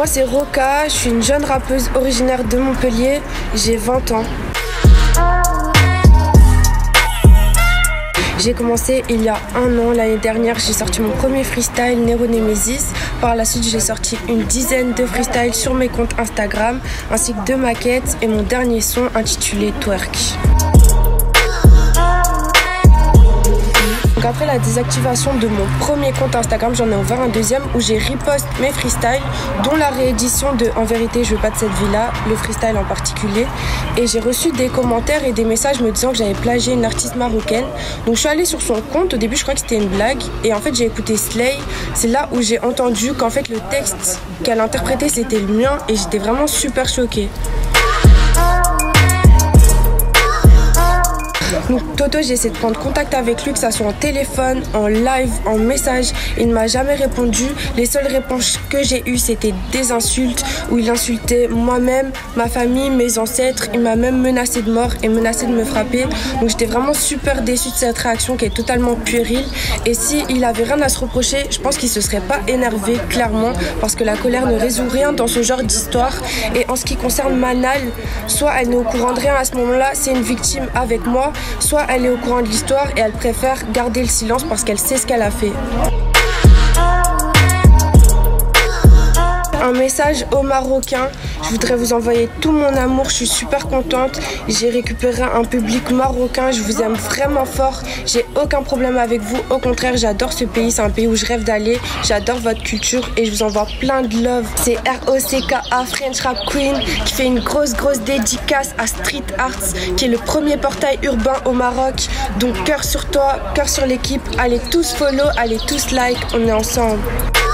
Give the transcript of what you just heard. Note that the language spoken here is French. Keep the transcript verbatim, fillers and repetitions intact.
c'est Roka, je suis une jeune rappeuse originaire de Montpellier, j'ai vingt ans. J'ai commencé il y a un an, l'année dernière, j'ai sorti mon premier freestyle, Neronemesis. Par la suite, j'ai sorti une dizaine de freestyles sur mes comptes Instagram, ainsi que deux maquettes et mon dernier son intitulé Twerk. Donc après la désactivation de mon premier compte Instagram, j'en ai ouvert un deuxième où j'ai repost mes freestyles, dont la réédition de En vérité je veux pas de cette vie-là, le freestyle en particulier. Et j'ai reçu des commentaires et des messages me disant que j'avais plagié une artiste marocaine. Donc je suis allée sur son compte, au début je crois que c'était une blague. Et en fait j'ai écouté Slay, c'est là où j'ai entendu qu'en fait le texte qu'elle interprétait c'était le mien et j'étais vraiment super choquée. Donc Toto, j'ai essayé de prendre contact avec lui, que ça soit en téléphone, en live, en message. Il ne m'a jamais répondu. Les seules réponses que j'ai eues, c'était des insultes où il insultait moi-même, ma famille, mes ancêtres. Il m'a même menacé de mort et menacé de me frapper. Donc j'étais vraiment super déçue de cette réaction qui est totalement puérile. Et s'il avait rien à se reprocher, je pense qu'il se serait pas énervé, clairement, parce que la colère ne résout rien dans ce genre d'histoire. Et en ce qui concerne Manal, soit elle n'est au courant de rien à ce moment-là, c'est une victime avec moi, soit elle est au courant de l'histoire et elle préfère garder le silence parce qu'elle sait ce qu'elle a fait. Un message aux Marocains, je voudrais vous envoyer tout mon amour, je suis super contente, j'ai récupéré un public marocain, je vous aime vraiment fort, j'ai aucun problème avec vous, au contraire j'adore ce pays, c'est un pays où je rêve d'aller, j'adore votre culture et je vous envoie plein de love. C'est R O C K A, French Rap Queen, qui fait une grosse grosse dédicace à Street Arts, qui est le premier portail urbain au Maroc. Donc cœur sur toi, cœur sur l'équipe, allez tous follow, allez tous like, on est ensemble.